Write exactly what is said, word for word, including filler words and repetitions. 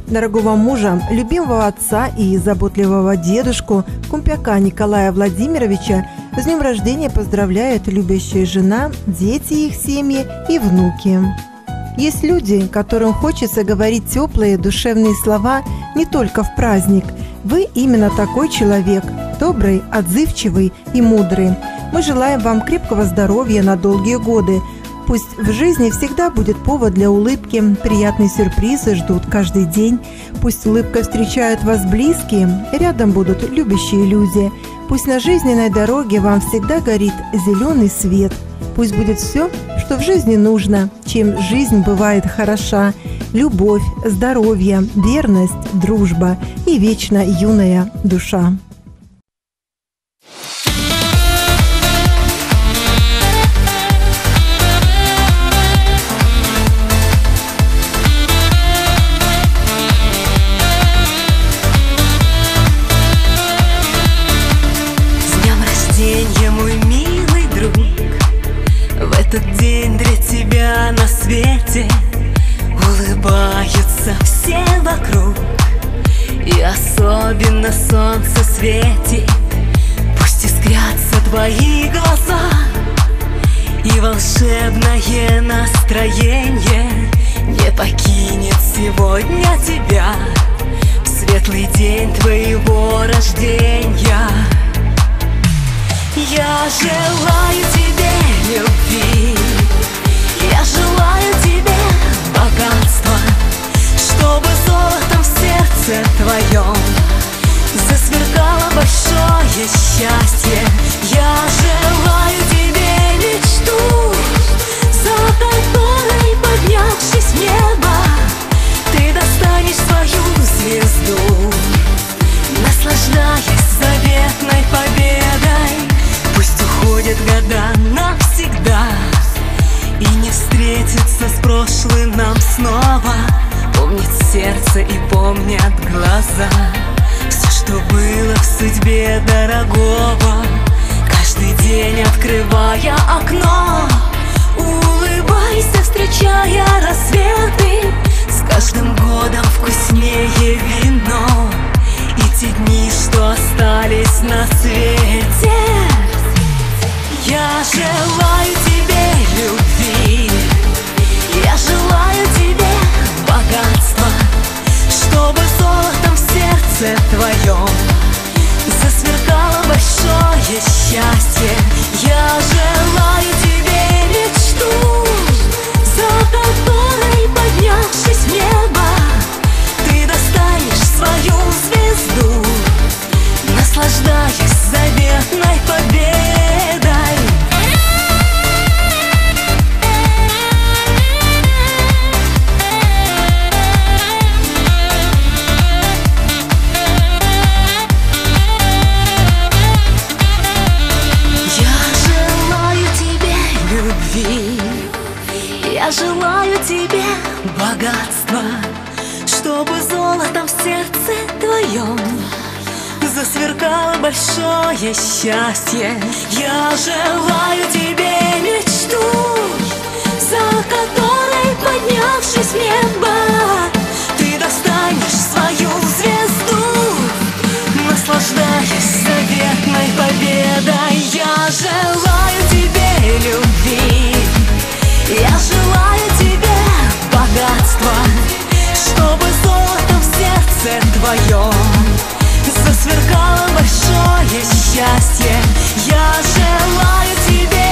дорогого мужа, любимого отца и заботливого дедушку Кумпяка Николая Владимировича с днем рождения поздравляют любящая жена, дети их семьи и внуки. Есть люди, которым хочется говорить теплые душевные слова не только в праздник. Вы именно такой человек, добрый, отзывчивый и мудрый. Мы желаем вам крепкого здоровья на долгие годы. Пусть в жизни всегда будет повод для улыбки, приятные сюрпризы ждут каждый день. Пусть улыбкой встречают вас близкие, рядом будут любящие люди. Пусть на жизненной дороге вам всегда горит зеленый свет. Пусть будет все, что в жизни нужно, чем жизнь бывает хороша. Любовь, здоровье, верность, дружба и вечно юная душа. Этот день для тебя на свете улыбаются все вокруг, и особенно солнце светит. Пусть искрятся твои глаза, и волшебное настроение не покинет сегодня тебя в светлый день твоего рождения. Я желаю тебе любви, я желаю тебе богатства, чтобы золотом в сердце твоем засверкало большое счастье. Я желаю тебе мечту, за которой, поднявшись в небо, ты достанешь свою звезду, наслаждаясь заветной победой. Пусть уходят года навсегда, и не встретиться с прошлым нам снова. Помнит сердце и помнят глаза все, что было в судьбе дорогого. Каждый день открывая окно, улыбайся, встречая рассветы. С каждым годом вкуснее вино и те дни, что остались на свете. Я желаю тебе любви, я желаю тебе богатства, чтобы золотом в сердце твоем засверкало большое счастье. Я желаю тебе мечту, за которой, поднявшись в небо, ты достанешь свою звезду, наслаждаясь заветной победой. Я желаю тебе богатства, чтобы золотом в сердце твоем засверкало большое счастье. Я желаю тебе мечту, за которой, поднявшись в небо, ты достанешь свою звезду, наслаждаясь заветной победой. Я желаю тебе любви, я желаю тебе богатства, чтобы золотом в сердце твоем засверкало большое счастье. Я желаю тебе